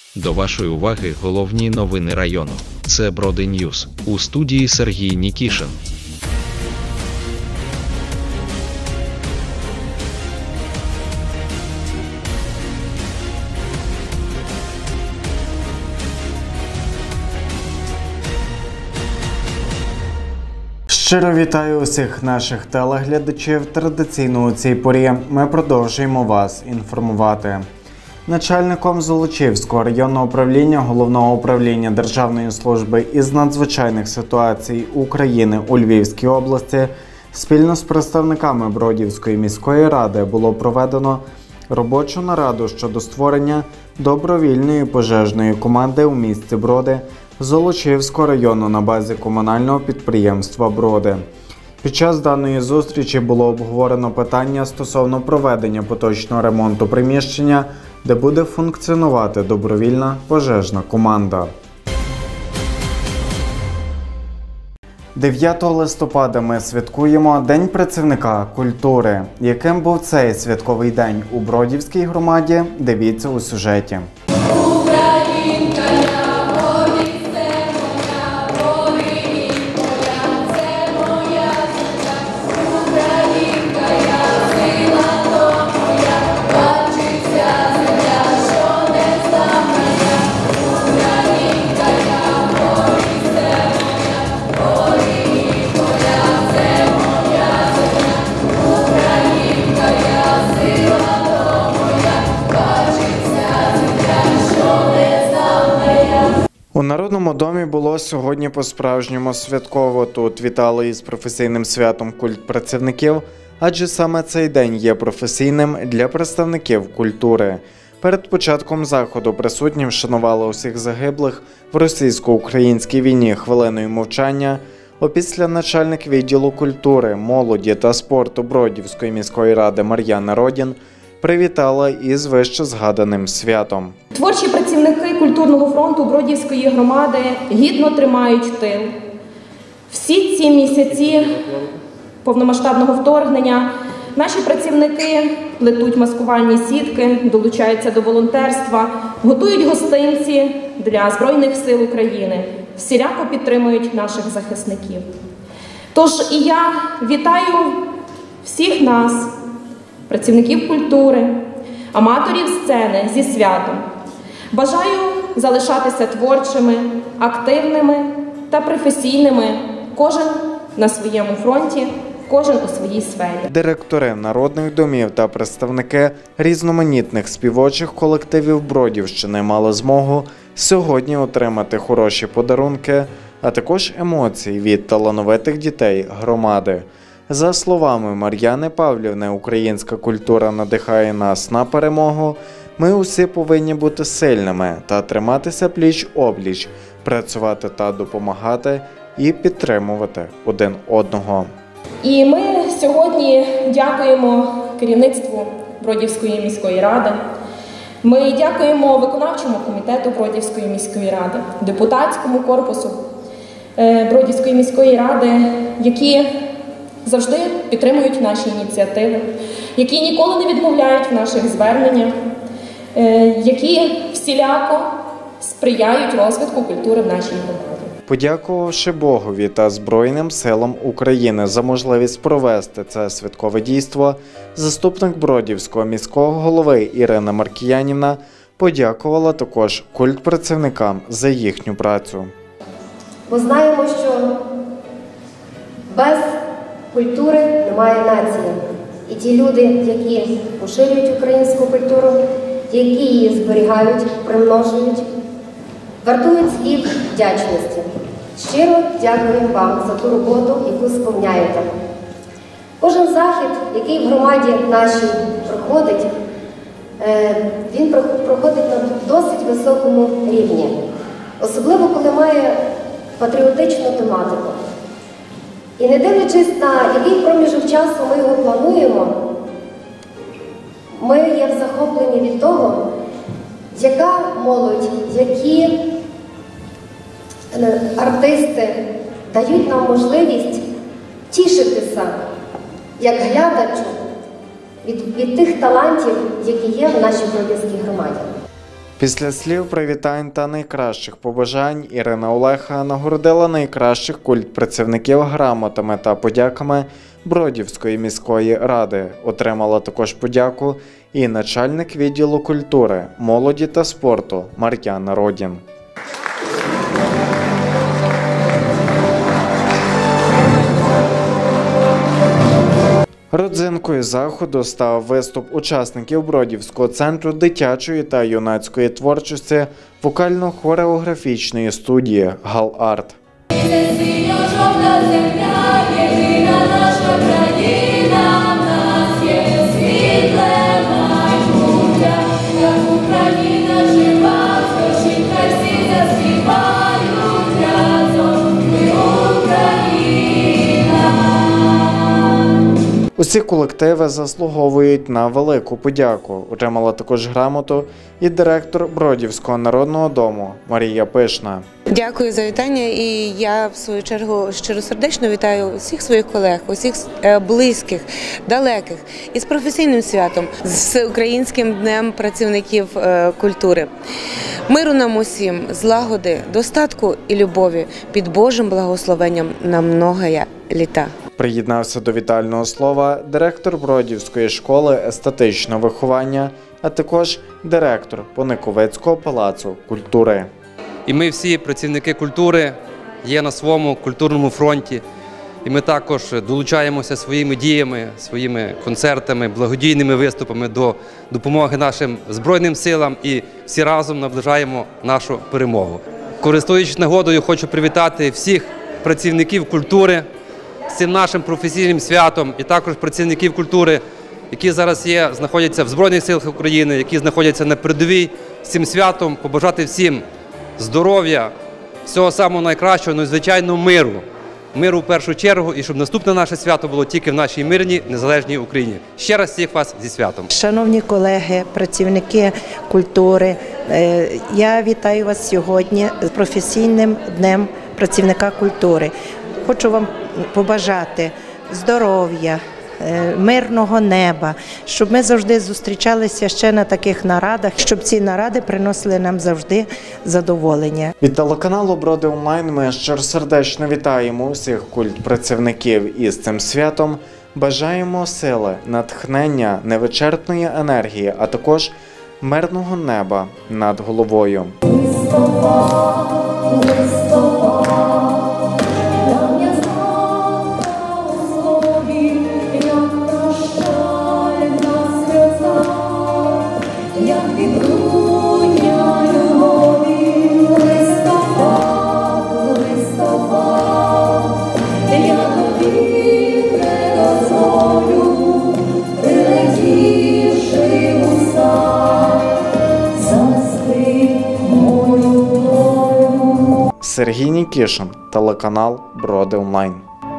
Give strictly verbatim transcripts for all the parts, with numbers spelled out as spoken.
До вашої уваги головні новини району. Це Броди Ньюс. У студії Сергій Нікішин. Щиро вітаю усіх наших телеглядачів. Традиційно у цій порі ми продовжуємо вас інформувати. Начальником Золочівського районного управління Головного управління Державної служби із надзвичайних ситуацій України у Львівській області спільно з представниками Бродівської міської ради було проведено робочу нараду щодо створення добровільної пожежної команди у місті Броди Золочівського району на базі комунального підприємства «Броди». Під час даної зустрічі було обговорено питання стосовно проведення поточного ремонту приміщення, де буде функціонувати добровільна пожежна команда. дев'ятого листопада ми святкуємо День працівника культури. Яким був цей святковий день у Бродівській громаді, дивіться у сюжеті. У Народному домі було сьогодні по-справжньому святково. Тут вітали із професійним святом культ працівників, адже саме цей день є професійним для представників культури. Перед початком заходу присутні вшанували усіх загиблих в російсько-українській війні хвилиною мовчання. Опісля начальник відділу культури, молоді та спорту Бродівської міської ради Мар'яна Родін привітала із вище згаданим святом. Творчі працівники культурного фронту Бродівської громади гідно тримають тил. Всі ці місяці повномасштабного вторгнення наші працівники плетуть маскувальні сітки, долучаються до волонтерства, готують гостинці для Збройних сил України, всіляко підтримують наших захисників. Тож і я вітаю всіх нас, працівників культури, аматорів сцени зі святом. Бажаю залишатися творчими, активними та професійними, кожен на своєму фронті, кожен у своїй сфері. Директори народних домів та представники різноманітних співочих колективів Бродівщини мали змогу сьогодні отримати хороші подарунки, а також емоції від талановитих дітей громади. За словами Мар'яни Павлівни, українська культура надихає нас на перемогу. Ми усі повинні бути сильними та триматися пліч-опліч, працювати та допомагати і підтримувати один одного. І ми сьогодні дякуємо керівництву Бродівської міської ради. Ми дякуємо виконавчому комітету Бродівської міської ради, депутатському корпусу Бродівської міської ради, які завжди підтримують наші ініціативи, які ніколи не відмовляють в наших зверненнях, які всіляко сприяють розвитку культури в нашій громаді. Подякувавши Богові та Збройним силам України за можливість провести це святкове дійство, заступник Бродівського міського голови Ірина Маркіянівна подякувала також культпрацівникам за їхню працю. Ми знаємо, що без культури немає нації. І ті люди, які поширюють українську культуру, які її зберігають, примножують, вартують слів вдячності. Щиро дякую вам за ту роботу, яку сповняєте. Кожен захід, який в громаді нашій проходить, він проходить на досить високому рівні. Особливо, коли має патріотичну тематику. І не дивлячись на який проміжок часу ми його плануємо, ми є в захопленні від того, яка молодь, які артисти дають нам можливість тішитися, як глядачу, від, від тих талантів, які є в нашій Бродівській громаді. Після слів привітань та найкращих побажань Ірина Олеха нагородила найкращих культпрацівників грамотами та подяками Бродівської міської ради. Отримала також подяку і начальник відділу культури, молоді та спорту Мар'яна Родін. Родзинкою заходу став виступ учасників Бродівського центру дитячої та юнацької творчості вокально-хореографічної студії «Галарт». Усі колективи заслуговують на велику подяку. Отримала також грамоту і директор Бродівського народного дому Марія Пишна. Дякую за вітання, і я в свою чергу щиросердечно вітаю усіх своїх колег, усіх близьких, далеких із професійним святом, з Українським днем працівників культури. Миру нам усім, злагоди, достатку і любові під Божим благословенням на многоя літа. Приєднався до вітального слова директор Бродівської школи естетичного виховання, а також директор Пониковицького палацу культури. І ми всі працівники культури є на своєму культурному фронті. І ми також долучаємося своїми діями, своїми концертами, благодійними виступами до допомоги нашим Збройним силам і всі разом наближаємо нашу перемогу. Користуючись нагодою, хочу привітати всіх працівників культури з цим нашим професійним святом і також працівників культури, які зараз є, знаходяться в Збройних силах України, які знаходяться на передовій, з цим святом, побажати всім здоров'я, всього самого найкращого, ну і, звичайно, миру. Миру в першу чергу, і щоб наступне наше свято було тільки в нашій мирній, незалежній Україні. Ще раз всіх вас зі святом. Шановні колеги, працівники культури, я вітаю вас сьогодні з професійним днем працівника культури. Хочу вам побажати здоров'я, мирного неба, щоб ми завжди зустрічалися ще на таких нарадах, щоб ці наради приносили нам завжди задоволення. Від телеканалу Броди Онлайн ми щиросердечно вітаємо усіх культпрацівників із цим святом. Бажаємо сили, натхнення, невичерпної енергії, а також мирного неба над головою. Сергій Нікішин, телеканал Броди Онлайн.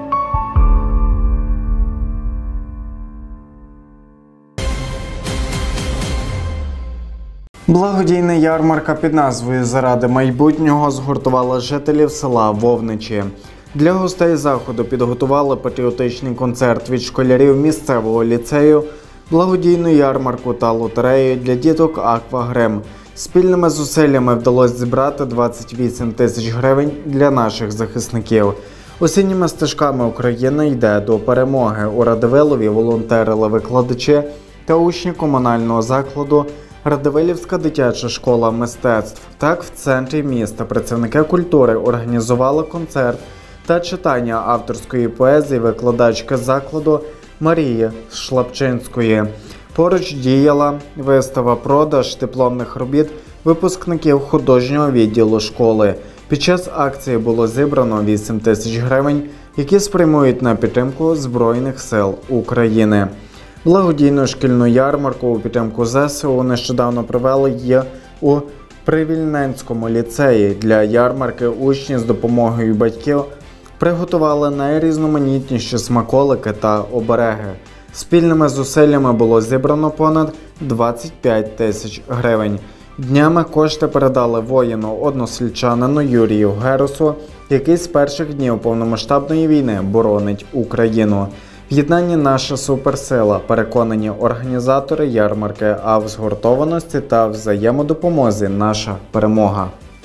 Благодійна ярмарка під назвою «Заради майбутнього» згуртувала жителів села Вовничі. Для гостей заходу підготували патріотичний концерт від школярів місцевого ліцею, благодійну ярмарку та лотерею для діток «Аквагрим». Спільними зусиллями вдалося зібрати двадцять вісім тисяч гривень для наших захисників. Осінніми стежками Україна йде до перемоги. У Радивилові волонтерили викладачі та учні комунального закладу Радивилівська дитяча школа мистецтв. Так, в центрі міста працівники культури організували концерт та читання авторської поезії викладачки закладу Марії Шлапчинської. Поруч діяла вистава-продаж дипломних робіт випускників художнього відділу школи. Під час акції було зібрано вісім тисяч гривень, які спрямують на підтримку Збройних сил України. Благодійну шкільну ярмарку у підтримку зе ес у нещодавно провели є у Привільненському ліцеї. Для ярмарки учні з допомогою батьків приготували найрізноманітніші смаколики та обереги. Спільними зусиллями було зібрано понад двадцять п'ять тисяч гривень. Днями кошти передали воїну-односельчанину Юрію Герусу, який з перших днів повномасштабної війни боронить Україну. В єднанні наша суперсила, переконані організатори ярмарки, а в згуртованості та взаємодопомозі наша перемога.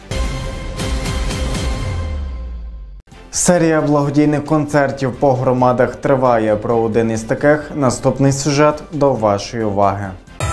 Серія благодійних концертів по громадах триває. Про один із таких наступний сюжет до вашої уваги.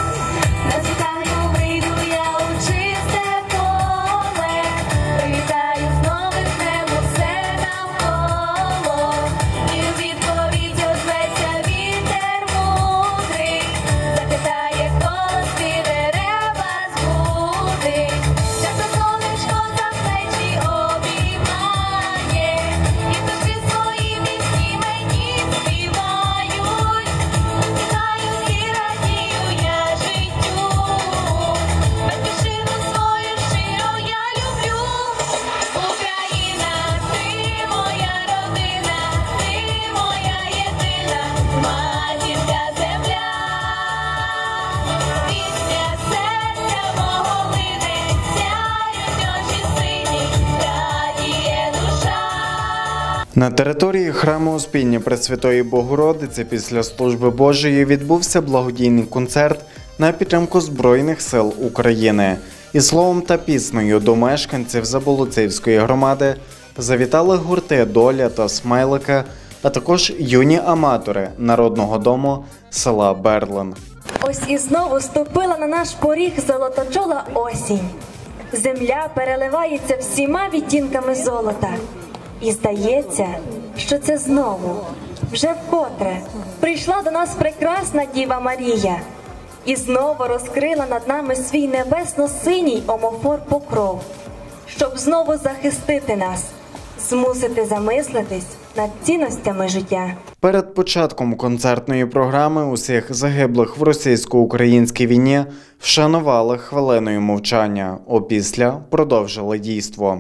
На території храму Успіння Пресвятої Богородиці після служби Божої відбувся благодійний концерт на підтримку Збройних сил України. І словом та піснею до мешканців Заболоцівської громади завітали гурти «Доля» та «Смайлики», а також юні аматори народного дому села Берлин. Ось і знову ступила на наш поріг золоточола осінь. Земля переливається всіма відтінками золота. І здається, що це знову, вже вкотре, прийшла до нас прекрасна Діва Марія і знову розкрила над нами свій небесно-синій омофор покров, щоб знову захистити нас, змусити замислитись над цінностями життя. Перед початком концертної програми усіх загиблих в російсько-українській війні вшанували хвилиною мовчання, опісля продовжили дійство.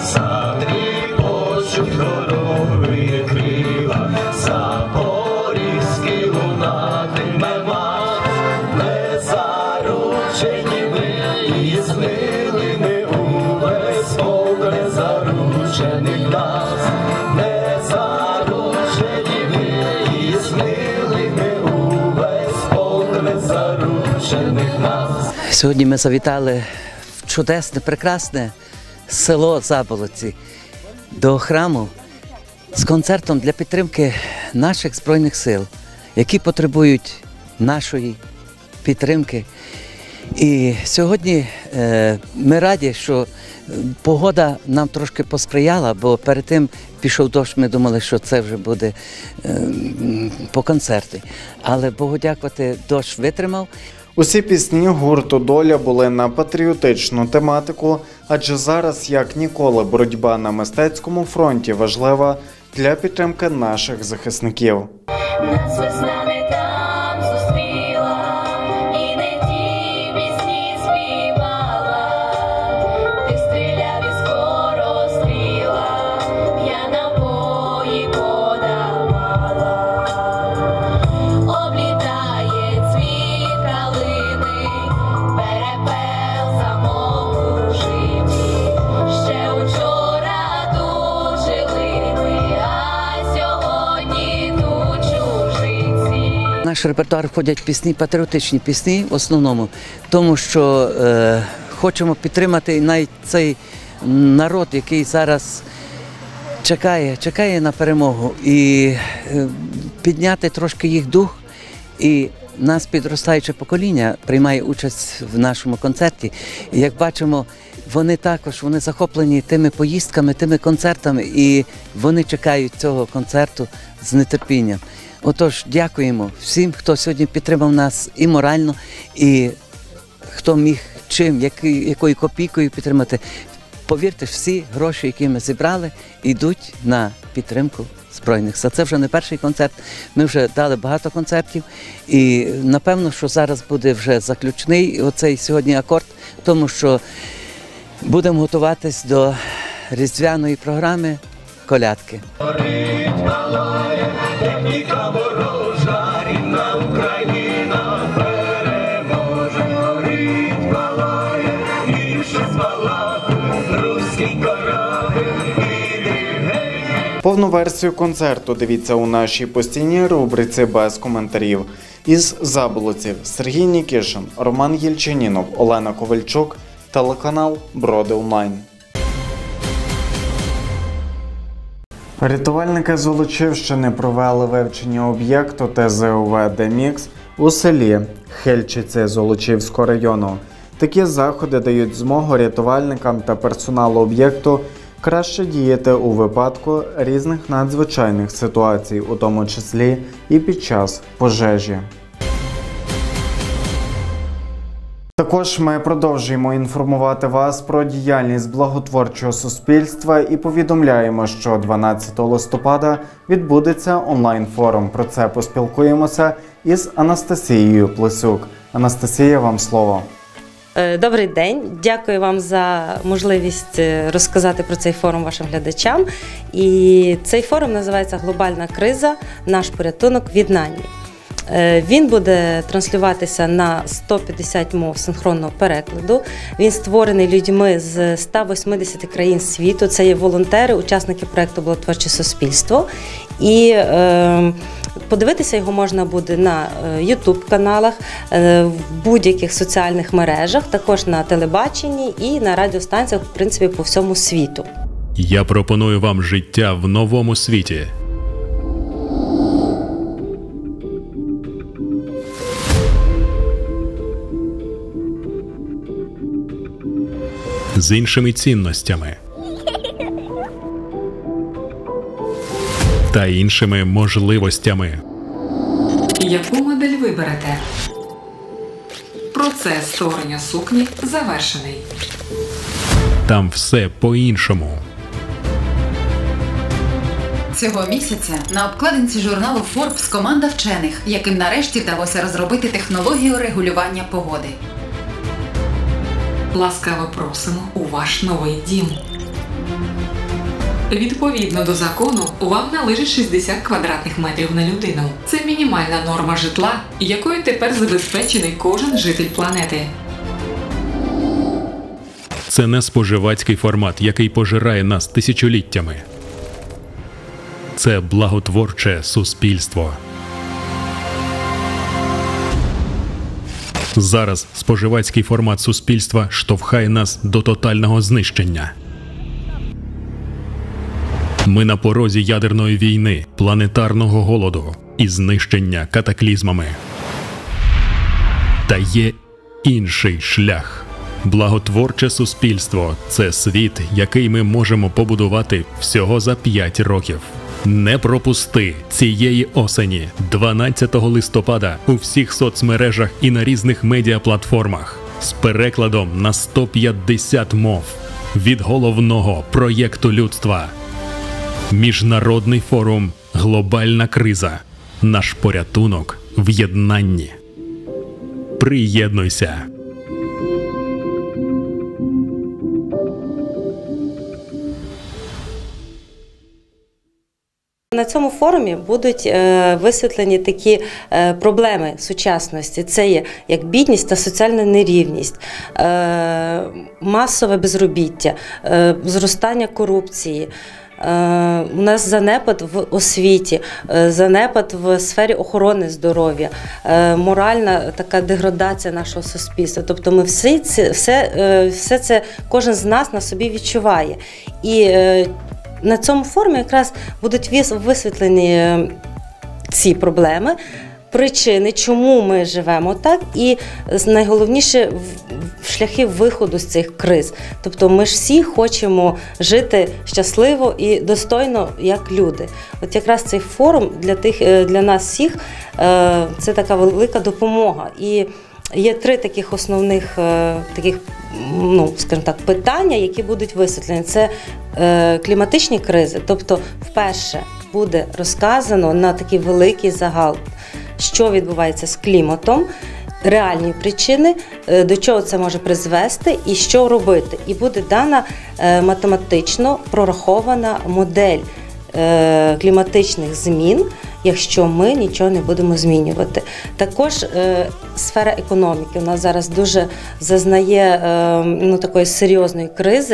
Дороги крила, Запорізький лунатиме мат, незаручені ми і знили ми увесь полк незаручених нас, незаручені ми і знили ми увесь полк незаручених нас. Сьогодні ми завітали в чудесне, прекрасне село Заболоці до храму з концертом для підтримки наших Збройних сил, які потребують нашої підтримки. І сьогодні е, ми раді, що погода нам трошки посприяла, бо перед тим пішов дощ, ми думали, що це вже буде е, по концерті. Але Богу дякувати, дощ витримав. Усі пісні гурту «Доля» були на патріотичну тематику, адже зараз, як ніколи, боротьба на мистецькому фронті важлива для підтримки наших захисників. Нас весна не там зустріла, і не ті пісні співала, ти стріляв і скоро стріла, я набої подавала, облітає цвіт калини, перепел замовк у житті, ще учора тут жили ми, а сьогодні тут чужиці. В наш репертуар входять пісні, патріотичні пісні в основному, тому що е, хочемо підтримати навіть цей народ, який зараз чекає, чекає на перемогу, і е, підняти трошки їх дух. І нас підростаюче покоління приймає участь в нашому концерті. І як бачимо, вони також вони захоплені тими поїздками, тими концертами, і вони чекають цього концерту з нетерпінням. Отож, дякуємо всім, хто сьогодні підтримав нас і морально, і хто міг чим, якою, якою копійкою підтримати. Повірте, всі гроші, які ми зібрали, йдуть на підтримку Збройних сил. Це вже не перший концерт, ми вже дали багато концертів, і напевно, що зараз буде вже заключний оцей сьогодні акорд, тому що будемо готуватись до різдвяної програми «Колядки». Техніка ворожа, рідна Україна переможе, горить, палає, і ще спалати руський корабель, іди гей, Повну версію концерту дивіться у нашій постійній рубриці «Без коментарів». Із Заболоців Сергій Нікішин, Роман Єльчинінов, Олена Ковальчук, телеканал Броди Онлайн. Рятувальники Золочівщини провели вивчення об'єкту Те Зе У Ве «Демікс» у селі Хельчиці Золочівського району. Такі заходи дають змогу рятувальникам та персоналу об'єкту краще діяти у випадку різних надзвичайних ситуацій, у тому числі і під час пожежі. Також ми продовжуємо інформувати вас про діяльність благотворчого суспільства і повідомляємо, що дванадцятого листопада відбудеться онлайн-форум. Про це поспілкуємося із Анастасією Плесюк. Анастасія, вам слово. Добрий день, дякую вам за можливість розказати про цей форум вашим глядачам. І цей форум називається «Глобальна криза. Наш порятунок від Нані». Він буде транслюватися на сто п'ятдесят мов синхронного перекладу. Він створений людьми з ста восьмидесяти країн світу. Це є волонтери, учасники проєкту «Благотворче суспільство». І е, подивитися його можна буде на ютуб-каналах, в будь-яких соціальних мережах, також на телебаченні і на радіостанціях, в принципі, по всьому світу. Я пропоную вам життя в новому світі. З іншими цінностями та іншими можливостями. Яку модель виберете? Процес створення сукні завершений. Там все по-іншому. Цього місяця на обкладинці журналу Forbes команда вчених, яким нарешті вдалося розробити технологію регулювання погоди. Ласкаво просимо у ваш новий дім. Відповідно до закону, вам належить шістдесят квадратних метрів на людину. Це мінімальна норма житла, якою тепер забезпечений кожен житель планети. Це не споживацький формат, який пожирає нас тисячоліттями. Це благотворче суспільство. Зараз споживацький формат суспільства штовхає нас до тотального знищення. Ми на порозі ядерної війни, планетарного голоду і знищення катаклізмами. Та є інший шлях. Благотворче суспільство – це світ, який ми можемо побудувати всього за п'ять років. Не пропусти цієї осені, дванадцятого листопада, у всіх соцмережах і на різних медіаплатформах з перекладом на сто п'ятдесят мов від головного проєкту людства. Міжнародний форум «Глобальна криза. Наш порятунок в єднанні». Приєднуйся! На цьому форумі будуть е, висвітлені такі е, проблеми сучасності. Це є як бідність та соціальна нерівність, е, масове безробіття, е, зростання корупції. Е, у нас занепад в освіті, е, занепад в сфері охорони здоров'я, е, моральна така деградація нашого суспільства. Тобто ми всі це, все, е, все це, кожен з нас на собі відчуває. І е, на цьому форумі якраз будуть висвітлені ці проблеми, причини, чому ми живемо так, і найголовніше шляхи виходу з цих криз. Тобто ми ж всі хочемо жити щасливо і достойно, як люди. От якраз цей форум для тих, для нас всіх це така велика допомога. І є три таких основних таких, ну, скажімо так, питання, які будуть висвітлені. Це е, кліматичні кризи, тобто вперше буде розказано на такий великий загал, що відбувається з кліматом, реальні причини, е, до чого це може призвести і що робити. І буде дана е, математично прорахована модель е, кліматичних змін, якщо ми нічого не будемо змінювати. Також е, сфера економіки у нас зараз дуже зазнає е, ну, такої серйозної кризи,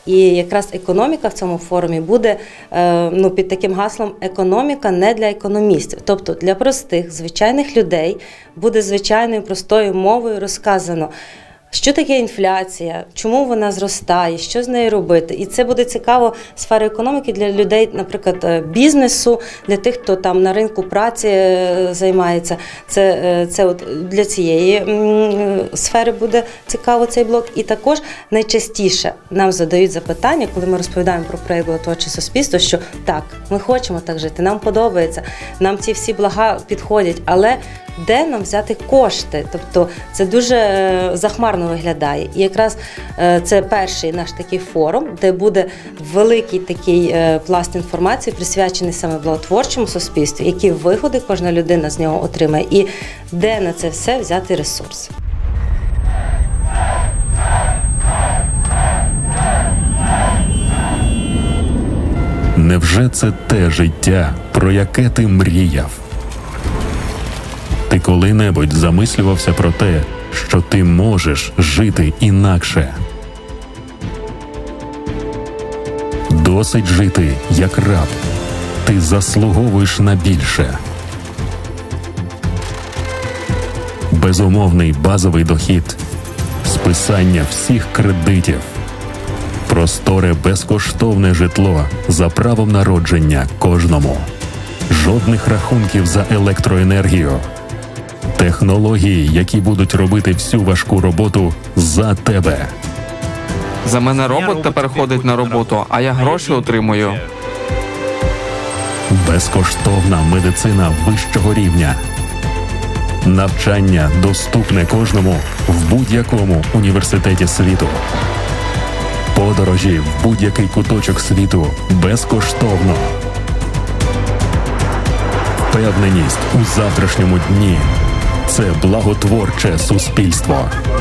І якраз економіка в цьому форумі буде е, ну, під таким гаслом «Економіка не для економістів». Тобто для простих, звичайних людей буде звичайною простою мовою розказано, що таке інфляція, чому вона зростає, що з нею робити. І це буде цікаво сфера економіки для людей, наприклад, бізнесу, для тих, хто там на ринку праці займається. Це, це от для цієї сфери буде цікаво цей блок. І також найчастіше нам задають запитання, коли ми розповідаємо про проєкт «Благотворче суспільство», що так, ми хочемо так жити, нам подобається, нам ці всі блага підходять, але де нам взяти кошти? Тобто це дуже захмарно виглядає. І якраз це перший наш такий форум, де буде великий такий пласт інформації, присвячений саме благотворчому суспільству, які вигоди кожна людина з нього отримає і де на це все взяти ресурс. Невже це те життя, про яке ти мріяв? Ти коли-небудь замислювався про те, що ти можеш жити інакше? Досить жити як раб. Ти заслуговуєш на більше. Безумовний базовий дохід, списання всіх кредитів, просторе безкоштовне житло за правом народження кожному, жодних рахунків за електроенергію, технології, які будуть робити всю важку роботу за тебе. За мене робот тепер ходить на роботу, а я гроші отримую. Безкоштовна медицина вищого рівня. Навчання доступне кожному в будь-якому університеті світу. Подорожі в будь-який куточок світу безкоштовно. Впевненість у завтрашньому дні – це благотворче суспільство.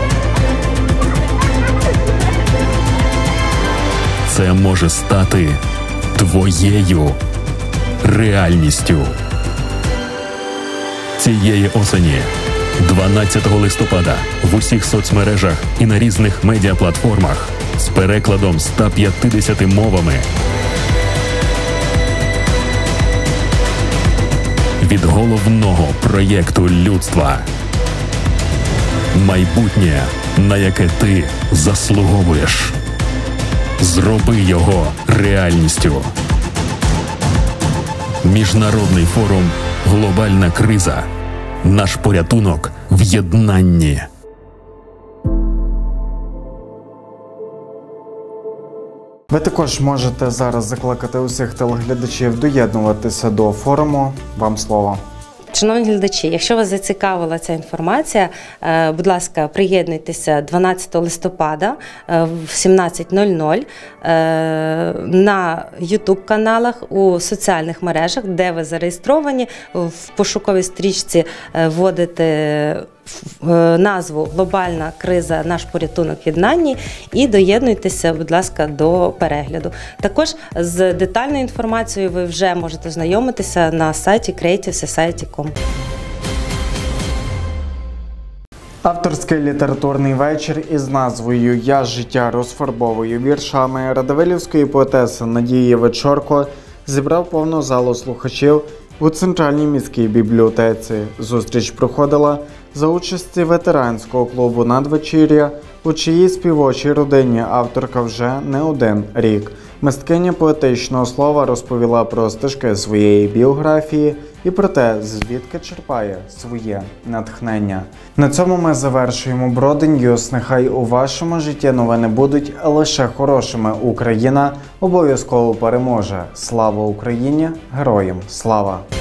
Це може стати твоєю реальністю. Цієї осені, дванадцятого листопада, в усіх соцмережах і на різних медіаплатформах з перекладом ста п'ятдесятьма мовами. Від головного проєкту людства. Майбутнє, на яке ти заслуговуєш. Зроби його реальністю. Міжнародний форум «Глобальна криза. Наш порятунок в єднанні». Ви також можете зараз закликати усіх телеглядачів доєднуватися до форуму. Вам слово. Шановні глядачі, якщо вас зацікавила ця інформація, будь ласка, приєднуйтеся дванадцятого листопада в сімнадцять нуль нуль на ютуб-каналах, у соціальних мережах, де ви зареєстровані, в пошуковій стрічці вводите назву «Глобальна криза. Наш порятунок в єднанні» і доєднуйтеся, будь ласка, до перегляду. Також з детальною інформацією ви вже можете знайомитися на сайті creative society крапка com. Авторський літературний вечір із назвою «Я життя розфарбовую віршами» радивилівської поетеси Надії Вечорко зібрав повну залу слухачів у Центральній міській бібліотеці. Зустріч проходила за участі ветеранського клубу «Надвечір'я», у чиїй співочій родині авторка вже не один рік. Мисткиня поетичного слова розповіла про стежки своєї біографії і про те, звідки черпає своє натхнення. На цьому ми завершуємо Броди Ньюс. Нехай у вашому житті новини будуть лише хорошими. Україна обов'язково переможе. Слава Україні! Героям слава!